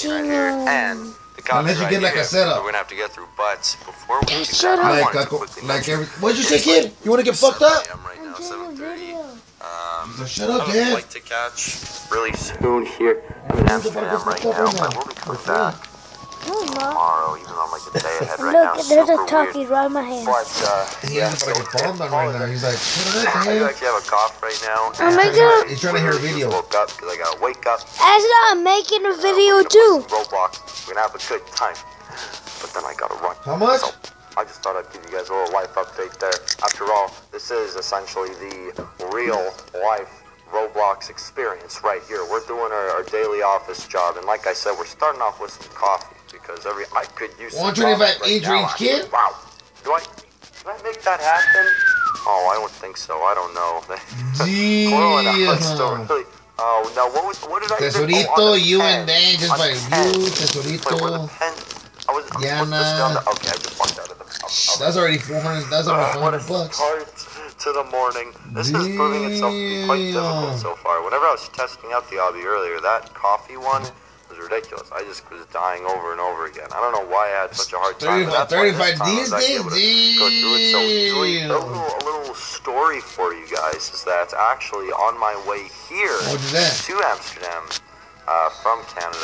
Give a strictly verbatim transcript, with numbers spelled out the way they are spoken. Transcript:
right here, and the coffee Unless you right get like here, a setup. we're gonna have to get through. But before we do Shut that, I Like, wanted to like, quickly like mention, every. What'd you say, it's kid? like You want to get fucked up? seven a m right now, I'm seven doing a thirty. video. Um, So shut up, I have a Dad. flight to catch really soon here. I'm in Amsterdam right now, but we'll be coming back No, I'm not. tomorrow, even though I'm like a day ahead right Look, now. there's Super a talkie weird. right in my hand. But uh, He yeah, has so like a palm down right now. He's like, what I the do hell? actually have a cough right now. I'm and making I a- He's trying to hear a literally video. just woke up because I gotta wake up. Ezra, I'm making a Uh, video we're gonna play too. some Roblox. We're gonna have a good time. But then I gotta run. How much? So I just thought I'd give you guys a little life update there. After all, this is essentially the real life Roblox experience right here. We're doing our, our daily office job, and like I said, we're starting off with some coffee because every I could use some one twenty-five coffee age right range now. kid? Wow. Do I can I make that happen? Oh, I don't think so. I don't know. Coral and I still Damn. really. Oh no! What was what did I do? Tesorito, Oh, on the you pen. and Dan, just On by the pen. you, Wait, where the Tesorito. pen? I was, I was supposed to stay on the. Okay, I just walked out of the. Shh, That's already four hundred. That's already four What a hundred bucks. start to the morning. This is proving itself to be quite difficult Damn. so far. Whenever I was testing out the hobby earlier, that coffee one was ridiculous. I just was dying over and over again. I don't know why I had such a hard time. but that's why this thirty-five time I was these actually days? able to go through it so easily. A Damn. little, a little story for you guys is that actually on my way here What's that? to Amsterdam uh, from Canada,